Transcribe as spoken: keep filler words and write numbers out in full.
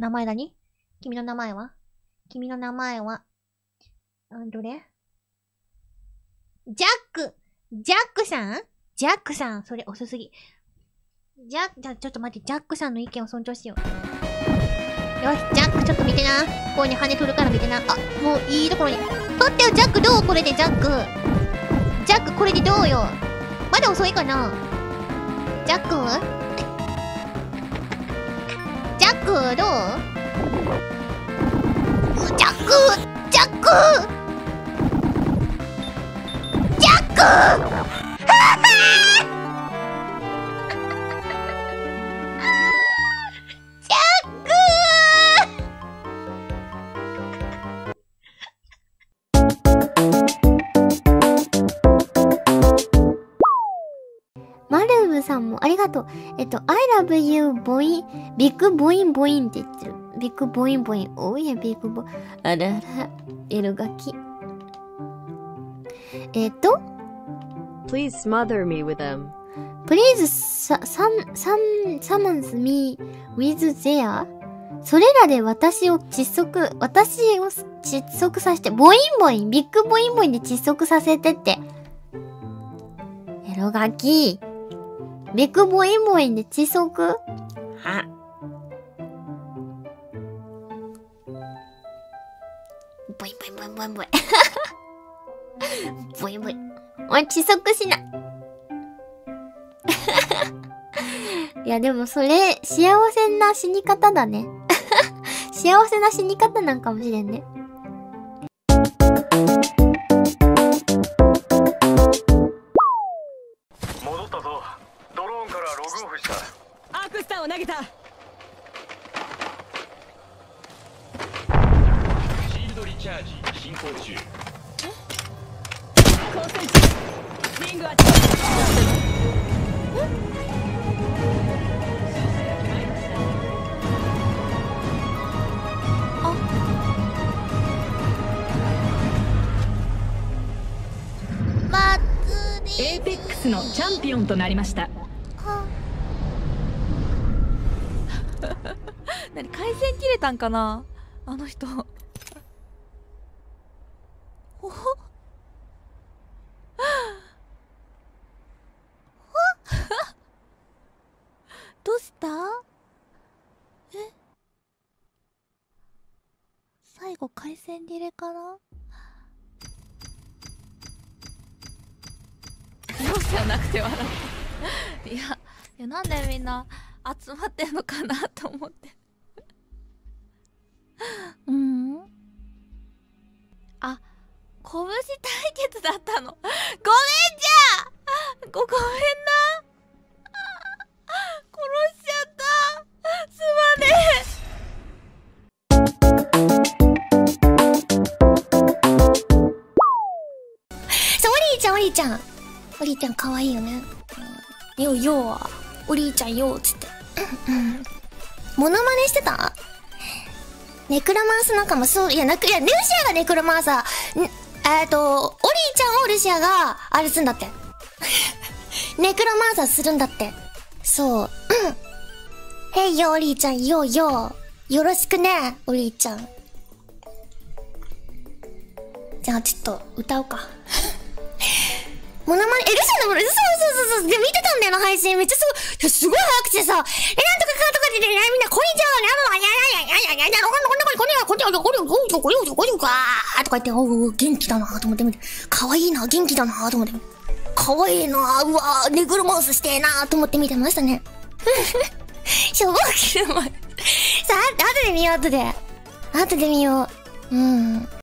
名前何？君の名前は？君の名前は、うん、どれ？ジャックジャックさんジャックさんそれ遅すぎ。ジャック、じゃあちょっと待って、ジャックさんの意見を尊重しよう。よし、ジャックちょっと見てな。ここに羽取るから見てな。あ、もういいところに。取ってよ、ジャックどう？これでジャック。ジャックこれでどうよ。まだ遅いかな？ジャックジャックどう？ジャックジャックジャックマルブさんもありがとう。えっと、I love you ボイン、ビッグボインボインって言ってる。ビッグボインボイン。おいや、ビッグボイン。あらら、L 書き。えっと、 Please smother me with them. Please sa- sam- sam- summons me with their それらで私を窒息、私を窒息させて、ボインボイン、ビッグボインボインで窒息させてって。エロガキ。ビッグボインボインで窒息は。ボインボインボインボインボイン。ボインボイン。おい、窒息しな。いや、でもそれ、幸せな死に方だね。幸せな死に方なんかもしれんね。 戻ったぞ。ドローンからログオフした。 アークスターを投げた。 シールドリチャージ進行中。 光線中。リングは近い。エーペックスのチャンピオンとなりました。 何、回線切れたんかなあの人。おほどうした？え？最後回線切れかな？容赦なくて笑った。いや、いや、なんでみんな集まってんのかなと思って。うん。あ、拳対決だったの。ごめんじゃご、ごめんな。殺しちゃった。すまねえ。さ、オリーちゃん、オリーちゃん。オリーちゃん可愛いよね。ようよう、オリーちゃんよう、つって。うん。モノマネしてた？ネクロマンス仲間、そう、いや、なく、いや、ルシアがネクロマンサー。ん、えっと、オリーちゃんをルシアが、あれすんだって。ネクロマンサーするんだって。そう。うん。へいよ、オリーちゃん、ようよう。よろしくね、オリーちゃん。じゃあ、ちょっと、歌おうか。モノマネ、え、ルシアのもの、そうそうそうそう、で、見てたんだよな、配信。めっちゃすごい、すごい早口でさ、え、なんとかかんとかでね、みんな、こんにちは、やややややややや、こんなこんなこんなこんなこんなこんなこんなこんなこんなこんなとか言って、おお、元気だなと思って見て、可愛いな、元気だなと思って、可愛いな、うわ、ネグロマウスしてえなと思って見てましたね。しょぼける前。さあ、後で見よう、後で。後で見よう。うん。